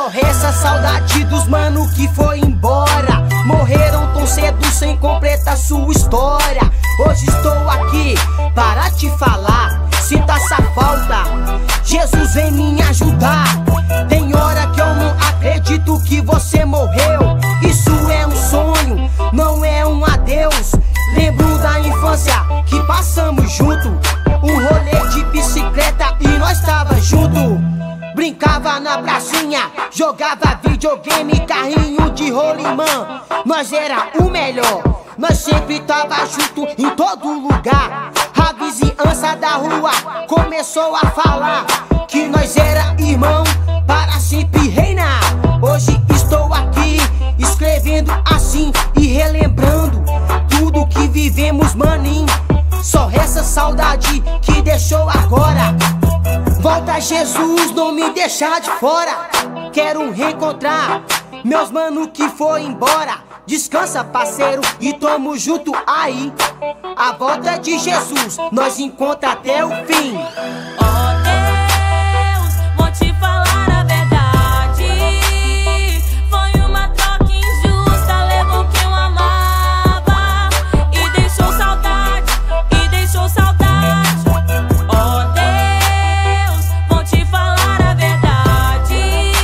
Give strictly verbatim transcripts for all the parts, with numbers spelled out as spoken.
essa saudade dos mano que foi embora. Morreram tão cedo sem completar sua história. Hoje estou aqui para te falar, sinto essa falta, Jesus vem me ajudar. Tem hora que eu não acredito que você morreu. Isso é um sonho, não é um adeus. Lembro da infância que passamos junto, um rolê de bicicleta e nós tava junto. Brincava na pracinha, jogava videogame, carrinho de rolimã. Nós era o melhor, nós sempre tava junto em todo lugar. A vizinhança da rua começou a falar que nós era irmão para sempre reinar. Hoje estou aqui escrevendo assim e relembrando tudo que vivemos, maninho. Só essa saudade que deixou agora. Volta Jesus, não me deixar de fora. Quero reencontrar meus mano que foi embora. Descansa, parceiro, e tamo junto aí. A volta de Jesus nós encontra até o fim. Oh Deus, vou te falar a verdade. Foi uma troca injusta, levou quem eu amava e deixou saudade, e deixou saudade. Oh Deus, vou te falar a verdade.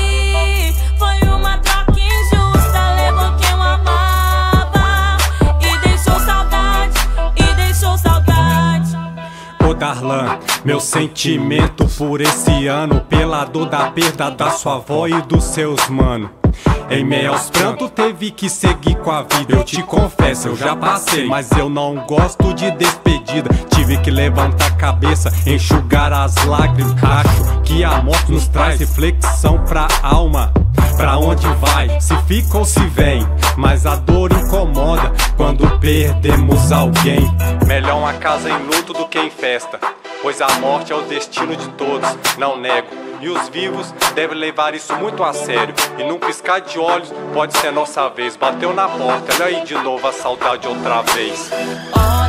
Foi uma troca injusta, levou quem eu amava e deixou saudade, e deixou saudade. Ô Darlan, meu sentimento por esse ano, pela dor da perda da sua avó e dos seus mano. Em meio aos prantos teve que seguir com a vida. Eu te confesso, eu já passei, mas eu não gosto de despedida. Tive que levantar a cabeça, enxugar as lágrimas. Acho que a morte nos traz reflexão pra alma. Pra onde vai, se fica ou se vem. Mas a dor incomoda quando perdemos alguém. Melhor uma casa em luto do que em festa, pois a morte é o destino de todos, não nego. E os vivos devem levar isso muito a sério. E num piscar de olhos pode ser nossa vez. Bateu na porta, olha aí de novo a saudade outra vez. Oh